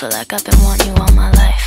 feel like I've been wanting you all my life.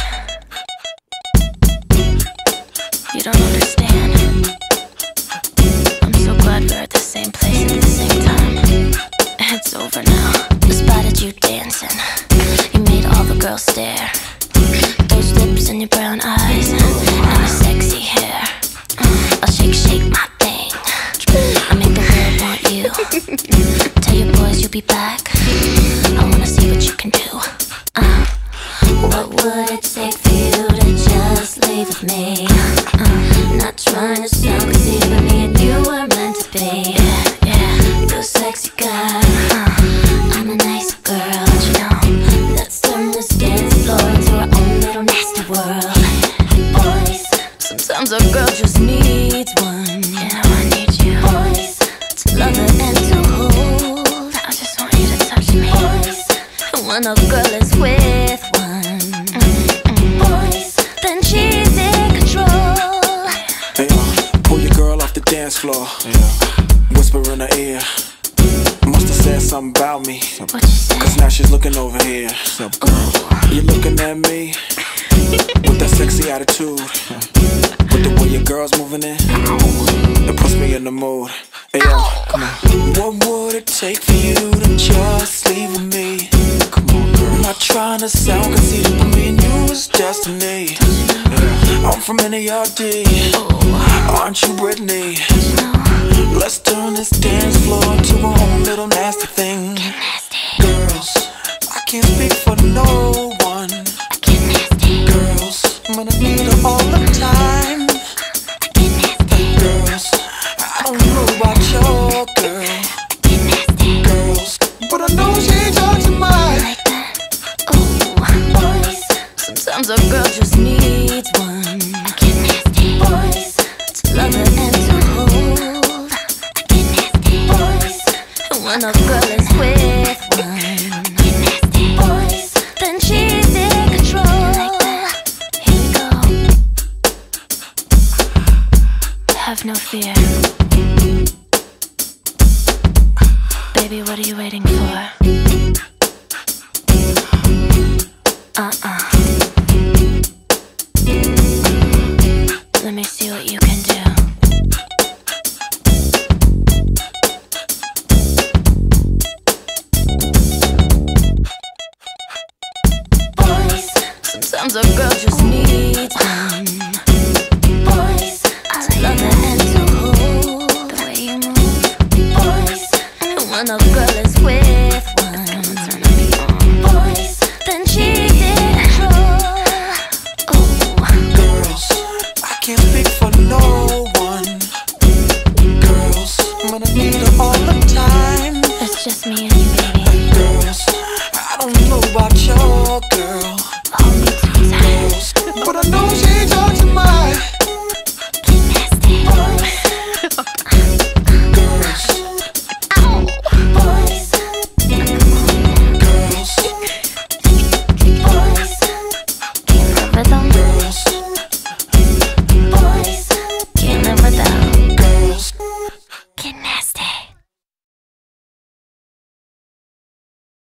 You don't understand. I'm so glad we're at the same place at the same time. It's over now. I spotted you dancing. You made all the girls stare. Those lips and your brown eyes and your sexy hair. I'll shake, shake my thing. I make the world want you. Tell your boys you'll be back. I wanna see what you can do. What would it take for you to just leave with me? Not trying to sound conceited, but me and you were meant to be. You're a sexy guy, I'm a nice girl. You know, let's turn this dance floor into our own little nasty world. Boys, sometimes a girl just needs one. You know I need you. Boys, to love her and to hold. I just want you to touch me. Boys, and when a girl is with one, boys, then she's in control. Hey, pull your girl off the dance floor. Whisper in her ear. Must've said something about me. What you say? Cause now she's looking over here. You're looking at me with that sexy attitude. With the way your girl's moving in, it puts me in the mood. Hey, yo, come on. What would it take for you to just leave with me? Come on, girl. I'm not trying to sound conceited, but me and you is destiny. I'm from NARD. Aren't you Britney? Let's turn this dance floor into our own little nasty thing. Girls, I can't speak for no one. Girls, I'm gonna need her all the time. Girls, I don't know about your girl. Girls, but I know she ain't talking mine. Boys, sometimes a girl just needs one. Boys, to love her and to hold. Boys, and when a girl is with one, boys, then she's in control. Here we go. Have no fear. Baby, what are you waiting for? Let me see what you can do. Boys, sometimes a girl just needs one. Boys, I love her and to hold the way you move. Boys, and when a girl